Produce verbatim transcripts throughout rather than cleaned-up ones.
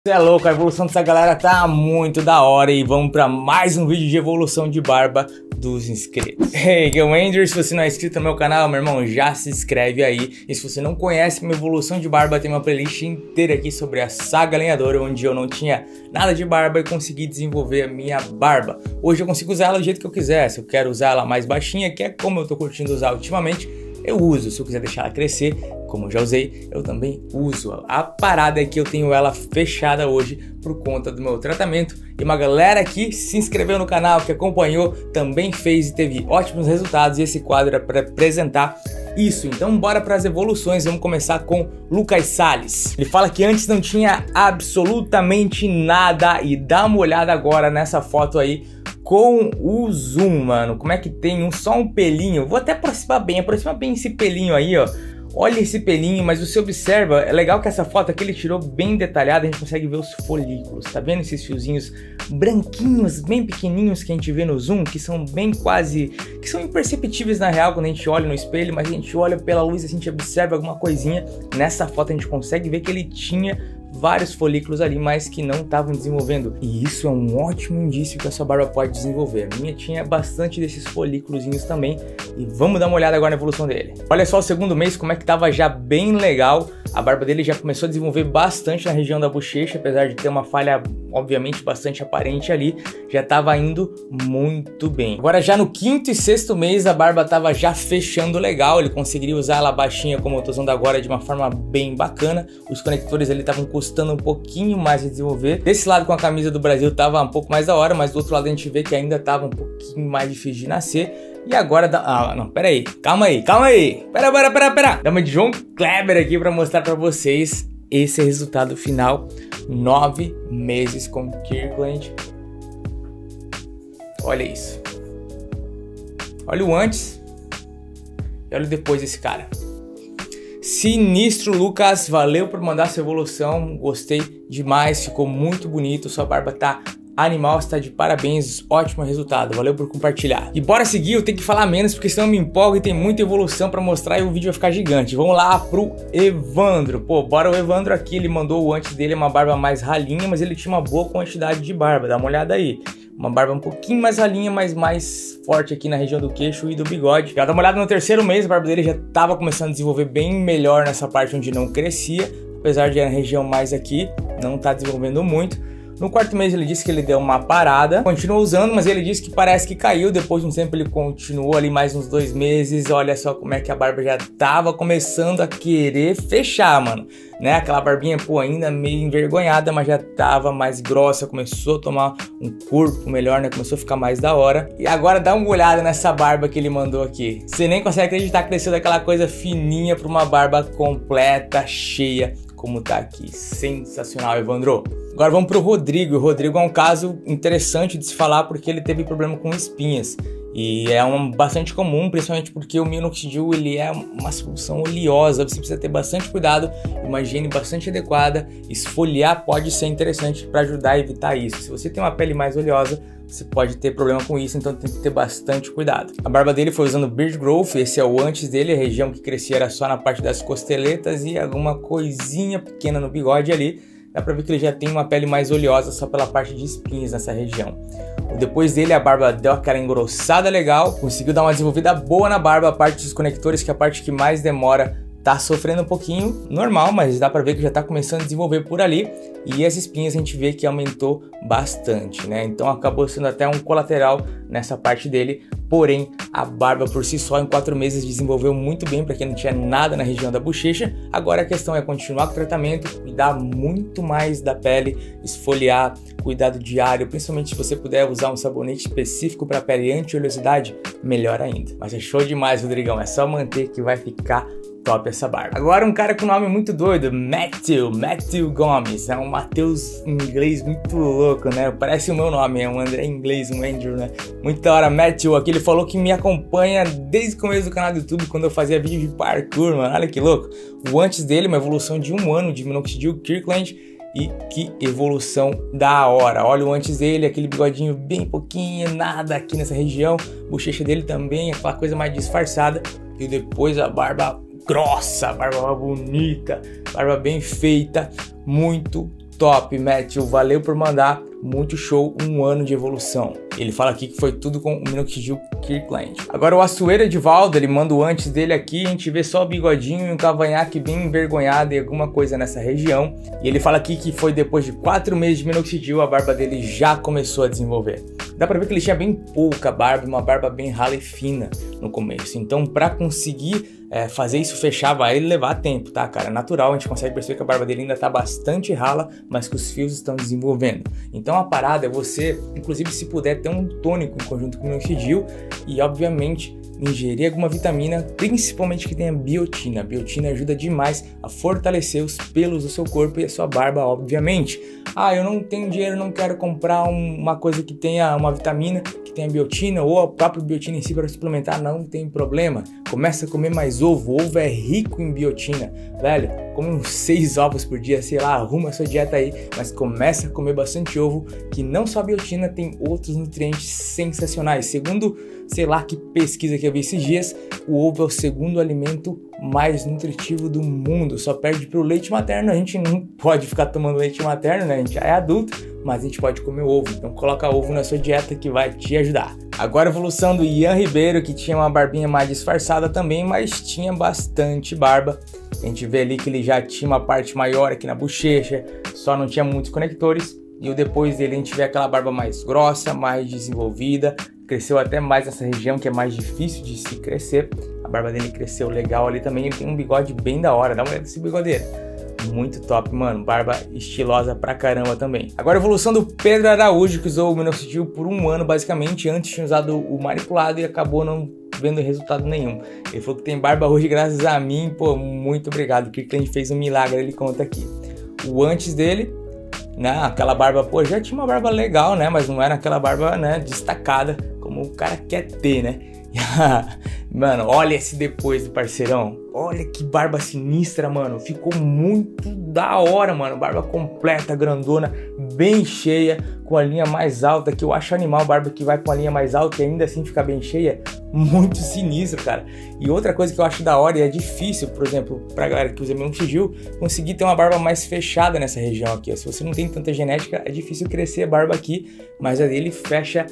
Você é louco, a evolução dessa galera tá muito da hora e vamos pra mais um vídeo de evolução de barba dos inscritos. Hey, aqui é o Andrew, se você não é inscrito no meu canal, meu irmão, já se inscreve aí. E se você não conhece minha evolução de barba, tem uma playlist inteira aqui sobre a saga lenhadora, onde eu não tinha nada de barba e consegui desenvolver a minha barba. Hoje eu consigo usar ela do jeito que eu quiser. Se eu quero usar ela mais baixinha, que é como eu tô curtindo usar ultimamente, eu uso. Se eu quiser deixar ela crescer, como eu já usei, eu também uso. A parada é que eu tenho ela fechada hoje por conta do meu tratamento. E uma galera aqui se inscreveu no canal, que acompanhou, também fez e teve ótimos resultados. E esse quadro é para apresentar isso. Então bora para as evoluções. Vamos começar com Lucas Salles. Ele fala que antes não tinha absolutamente nada. E dá uma olhada agora nessa foto aí com o zoom, mano. Como é que tem um, só um pelinho. Vou até aproximar bem, aproxima bem esse pelinho aí, ó. Olha esse pelinho, mas você observa, é legal que essa foto aqui ele tirou bem detalhada, a gente consegue ver os folículos, tá vendo esses fiozinhos branquinhos, bem pequenininhos que a gente vê no zoom, que são bem quase, que são imperceptíveis na real quando a gente olha no espelho, mas a gente olha pela luz e a gente observa alguma coisinha. Nessa foto a gente consegue ver que ele tinha vários folículos ali, mas que não estavam desenvolvendo. E isso é um ótimo indício que a sua barba pode desenvolver. A minha tinha bastante desses folículozinhos também. E vamos dar uma olhada agora na evolução dele. Olha só o segundo mês, como é que tava já bem legal. A barba dele já começou a desenvolver bastante na região da bochecha, apesar de ter uma falha, obviamente, bastante aparente ali. Já tava indo muito bem. Agora já no quinto e sexto mês, a barba tava já fechando legal. Ele conseguiria usar ela baixinha, como eu tô usando agora, de uma forma bem bacana. Os conectores ali estavam custando um pouquinho mais de desenvolver. Desse lado com a camisa do Brasil tava um pouco mais da hora, mas do outro lado a gente vê que ainda tava um pouquinho mais difícil de nascer. E agora dá... Ah, não, pera aí. Calma aí, calma aí. Pera, pera, pera, pera. Dá uma de João Kleber aqui pra mostrar pra vocês esse resultado final. Nove meses com Kirkland. Olha isso. Olha o antes. E olha o depois desse cara. Sinistro, Lucas, valeu por mandar sua evolução, gostei demais, ficou muito bonito, sua barba tá animal, está de parabéns, ótimo resultado, valeu por compartilhar. E bora seguir, eu tenho que falar menos porque senão eu me empolgo e tem muita evolução pra mostrar e o vídeo vai ficar gigante. Vamos lá pro Evandro, pô, bora o Evandro aqui, ele mandou o antes dele uma barba mais ralinha, mas ele tinha uma boa quantidade de barba, dá uma olhada aí. Uma barba um pouquinho mais ralinha, mas mais forte aqui na região do queixo e do bigode. Já dá uma olhada no terceiro mês, a barba dele já estava começando a desenvolver bem melhor nessa parte onde não crescia. Apesar de ir na região mais aqui, não está desenvolvendo muito. No quarto mês ele disse que ele deu uma parada, continua usando, mas ele disse que parece que caiu. Depois de um tempo ele continuou ali mais uns dois meses. Olha só como é que a barba já tava começando a querer fechar, mano. Né? Aquela barbinha, pô, ainda meio envergonhada, mas já tava mais grossa, começou a tomar um corpo melhor, né? Começou a ficar mais da hora. E agora dá uma olhada nessa barba que ele mandou aqui. Você nem consegue acreditar que cresceu daquela coisa fininha para uma barba completa, cheia, como tá aqui. Sensacional, Evandro. Agora vamos pro Rodrigo. O Rodrigo é um caso interessante de se falar porque ele teve problema com espinhas. E é um bastante comum, principalmente porque o minoxidil ele é uma solução oleosa, você precisa ter bastante cuidado, uma higiene bastante adequada. Esfoliar pode ser interessante para ajudar a evitar isso. Se você tem uma pele mais oleosa, você pode ter problema com isso, então tem que ter bastante cuidado. A barba dele foi usando Beard Growth, esse é o antes dele, a região que crescia era só na parte das costeletas e alguma coisinha pequena no bigode ali. Dá pra ver que ele já tem uma pele mais oleosa só pela parte de espinhas nessa região. Depois dele a barba deu aquela engrossada legal, conseguiu dar uma desenvolvida boa na barba, a parte dos conectores, que é a parte que mais demora, tá sofrendo um pouquinho, normal, mas dá pra ver que já tá começando a desenvolver por ali. E as espinhas a gente vê que aumentou bastante, né? Então acabou sendo até um colateral nessa parte dele. Porém, a barba por si só em quatro meses desenvolveu muito bem para quem não tinha nada na região da bochecha. Agora a questão é continuar com o tratamento, cuidar muito mais da pele, esfoliar, cuidado diário, principalmente se você puder usar um sabonete específico para pele anti-oleosidade, melhor ainda. Mas é show demais, Rodrigão, é só manter que vai ficar top essa barba. Agora um cara com nome muito doido, Matthew, Matthew Gomes, é um Matheus em inglês muito louco, né? Parece o meu nome, é um André em inglês, um Andrew, né? Muito da hora, Matthew aqui, ele falou que me acompanha desde o começo do canal do YouTube, quando eu fazia vídeo de parkour, mano, olha que louco. O antes dele, uma evolução de um ano de minoxidil Kirkland, e que evolução da hora. Olha o antes dele, aquele bigodinho bem pouquinho, nada aqui nessa região, bochecha dele também, aquela coisa mais disfarçada, e depois a barba grossa, barba bonita, barba bem feita, muito top, Matthew, valeu por mandar, muito show, um ano de evolução. Ele fala aqui que foi tudo com o Minoxidil Kirkland. Agora o Açoeiro Edivaldo, ele manda o antes dele aqui, a gente vê só o bigodinho e um cavanhaque bem envergonhado e alguma coisa nessa região. E ele fala aqui que foi depois de quatro meses de minoxidil, a barba dele já começou a desenvolver. Dá pra ver que ele tinha bem pouca barba, uma barba bem rala e fina no começo. Então pra conseguir é, fazer isso fechar vai levar tempo, tá, cara? É natural, a gente consegue perceber que a barba dele ainda tá bastante rala, mas que os fios estão desenvolvendo. Então a parada é você, inclusive se puder, ter um tônico em conjunto com o minoxidil e obviamente ingerir alguma vitamina, principalmente que tenha biotina. A biotina ajuda demais a fortalecer os pelos do seu corpo e a sua barba, obviamente. Ah, eu não tenho dinheiro, não quero comprar um, uma coisa que tenha uma vitamina, que tenha biotina ou a própria biotina em si para suplementar, não tem problema. Começa a comer mais ovo, ovo é rico em biotina, velho. Come uns seis ovos por dia, sei lá, arruma a sua dieta aí, mas começa a comer bastante ovo, que não só a biotina, tem outros nutrientes sensacionais. Segundo, sei lá que pesquisa que eu vi esses dias, o ovo é o segundo alimento mais nutritivo do mundo, só perde pro leite materno. A gente não pode ficar tomando leite materno, né? A gente já é adulto, mas a gente pode comer ovo, então coloca ovo na sua dieta que vai te ajudar. Agora a evolução do Ian Ribeiro, que tinha uma barbinha mais disfarçada também, mas tinha bastante barba. A gente vê ali que ele já tinha uma parte maior aqui na bochecha, só não tinha muitos conectores. E o depois dele a gente vê aquela barba mais grossa, mais desenvolvida, cresceu até mais nessa região que é mais difícil de se crescer. A barba dele cresceu legal ali também, ele tem um bigode bem da hora, dá uma olhada nesse bigodeiro. Muito top, mano, barba estilosa pra caramba também. Agora a evolução do Pedro Araújo, que usou o minoxidil por um ano basicamente, antes tinha usado o maniculado e acabou não vendo resultado nenhum. Ele falou que tem barba hoje graças a mim, pô, muito obrigado, que o cliente fez um milagre, ele conta aqui. O antes dele, né, aquela barba, pô, já tinha uma barba legal, né, mas não era aquela barba, né, destacada, como o cara quer ter, né. Mano, olha esse depois do parceirão. Olha que barba sinistra, mano. Ficou muito da hora, mano. Barba completa, grandona, bem cheia, com a linha mais alta, que eu acho animal, barba que vai com a linha mais alta e ainda assim fica bem cheia. Muito sinistro, cara. E outra coisa que eu acho da hora e é difícil, por exemplo, pra galera que usa minoxidil, conseguir ter uma barba mais fechada nessa região aqui. Se você não tem tanta genética, é difícil crescer a barba aqui, mas a dele fecha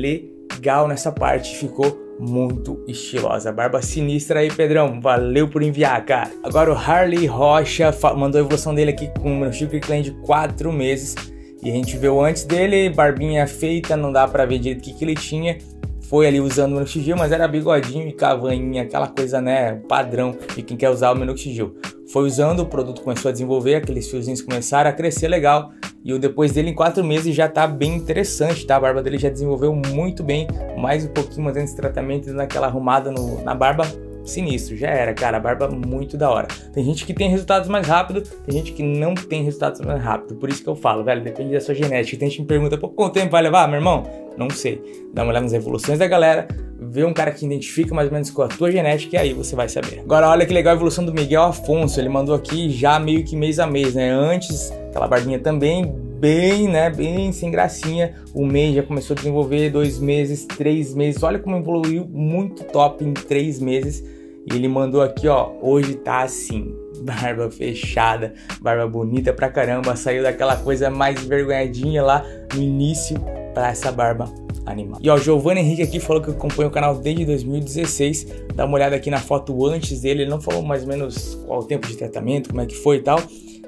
legal nessa parte. Ficou muito estilosa. Barba sinistra aí, Pedrão. Valeu por enviar, cara. Agora o Harley Rocha mandou a evolução dele aqui com o minoxidil Kirkland de quatro meses. E a gente viu antes dele, barbinha feita, não dá pra ver direito o que, que ele tinha. Foi ali usando o minoxidil, mas era bigodinho e cavanhinha, aquela coisa, né, padrão de quem quer usar o minoxidil. Foi usando, o produto começou a desenvolver, aqueles fiozinhos começaram a crescer legal. E o depois dele em quatro meses já tá bem interessante, tá? A barba dele já desenvolveu muito bem, mais um pouquinho mais antes desse tratamento, dando aquela arrumada no, na barba, sinistro, já era, cara, a barba muito da hora. Tem gente que tem resultados mais rápido, tem gente que não tem resultados mais rápido, por isso que eu falo, velho, depende da sua genética. Tem gente que me pergunta, pô, quanto tempo vai levar, meu irmão? Não sei, dá uma olhada nas evoluções da galera, vê um cara que identifica mais ou menos com a tua genética e aí você vai saber. Agora olha que legal a evolução do Miguel Afonso, ele mandou aqui já meio que mês a mês, né, antes aquela barbinha também bem, né, bem sem gracinha, o mês já começou a desenvolver, dois meses, três meses, olha como evoluiu muito top em três meses. E ele mandou aqui, ó, hoje tá assim, barba fechada, barba bonita pra caramba, saiu daquela coisa mais envergonhadinha lá no início pra essa barba animal. E ó, o Giovanni Henrique aqui falou que acompanha o canal desde dois mil e dezesseis, dá uma olhada aqui na foto antes dele, ele não falou mais ou menos qual o tempo de tratamento, como é que foi e tal,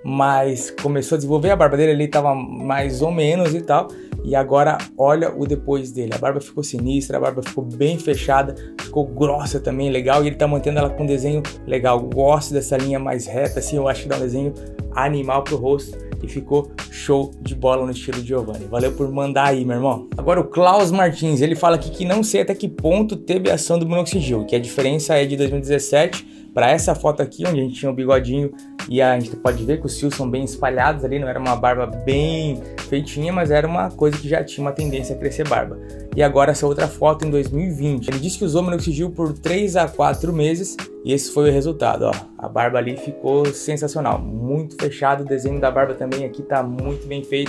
mas começou a desenvolver, a barba dele ali tava mais ou menos e tal, e agora olha o depois dele, a barba ficou sinistra, a barba ficou bem fechada, ficou grossa também, legal, e ele tá mantendo ela com um desenho legal. Gosto dessa linha mais reta, assim, eu acho que dá um desenho animal pro rosto, e ficou show de bola no estilo Giovanni. Valeu por mandar aí, meu irmão. Agora o Klaus Martins, ele fala aqui que não sei até que ponto teve a ação do minoxidil, que a diferença é de dois mil e dezessete para essa foto aqui, onde a gente tinha o bigodinho e a gente pode ver que os fios são bem espalhados ali, não era uma barba bem feitinha, mas era uma coisa que já tinha uma tendência a crescer barba. E agora essa outra foto em dois mil e vinte, ele disse que usou minoxidil por três a quatro meses e esse foi o resultado, ó. A barba ali ficou sensacional, muito fechado, o desenho da barba também aqui tá muito bem feito,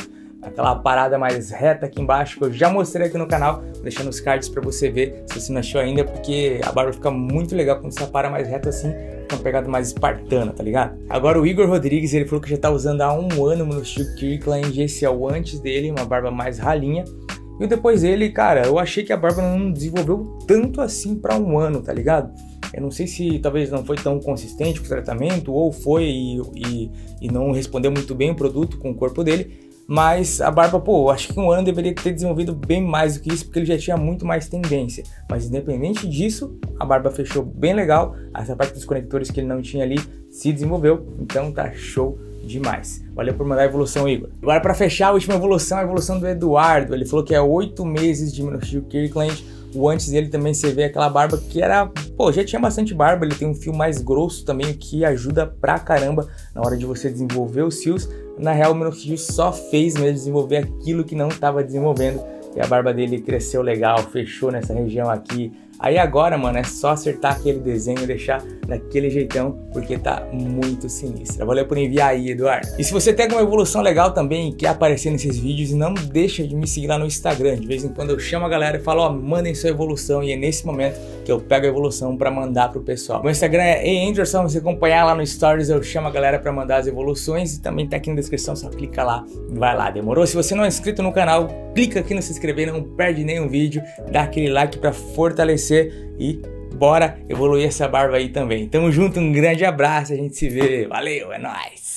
aquela parada mais reta aqui embaixo, que eu já mostrei aqui no canal, deixando os cards para você ver, se você não achou ainda, porque a barba fica muito legal quando você para mais reta assim, com uma pegada mais espartana, tá ligado? Agora o Igor Rodrigues, ele falou que já tá usando há um ano no estilo Kirkland, esse é o antes dele, uma barba mais ralinha. E depois dele, cara, eu achei que a barba não desenvolveu tanto assim para um ano, tá ligado? Eu não sei se talvez não foi tão consistente com o tratamento, ou foi e, e, e não respondeu muito bem o produto com o corpo dele, mas a barba, pô, eu acho que um ano deveria ter desenvolvido bem mais do que isso, porque ele já tinha muito mais tendência. Mas independente disso, a barba fechou bem legal, essa parte dos conectores que ele não tinha ali se desenvolveu, então tá show demais. Valeu por mandar a evolução, Igor. Agora para fechar, a última evolução, a evolução do Eduardo. Ele falou que é oito meses de Steel Kirkland. O antes dele também você vê aquela barba que era, pô, já tinha bastante barba. Ele tem um fio mais grosso também, o que ajuda pra caramba na hora de você desenvolver os fios. Na real, o Steel só fez mesmo desenvolver aquilo que não estava desenvolvendo. E a barba dele cresceu legal, fechou nessa região aqui. Aí agora, mano, é só acertar aquele desenho e deixar daquele jeitão, porque tá muito sinistra. Valeu por enviar aí, Eduardo. E se você tem alguma evolução legal também e quer aparecer nesses vídeos, não deixa de me seguir lá no Instagram. De vez em quando eu chamo a galera e falo, ó, mandem sua evolução, e é nesse momento que eu pego a evolução pra mandar pro pessoal. Meu Instagram é e anderson, você acompanhar lá no Stories, eu chamo a galera pra mandar as evoluções, e também tá aqui na descrição, só clica lá e vai lá, demorou? Se você não é inscrito no canal, clica aqui no se inscrever, não perde nenhum vídeo, dá aquele like pra fortalecer e bora evoluir essa barba aí também. Tamo junto, um grande abraço, a gente se vê, valeu, é nóis!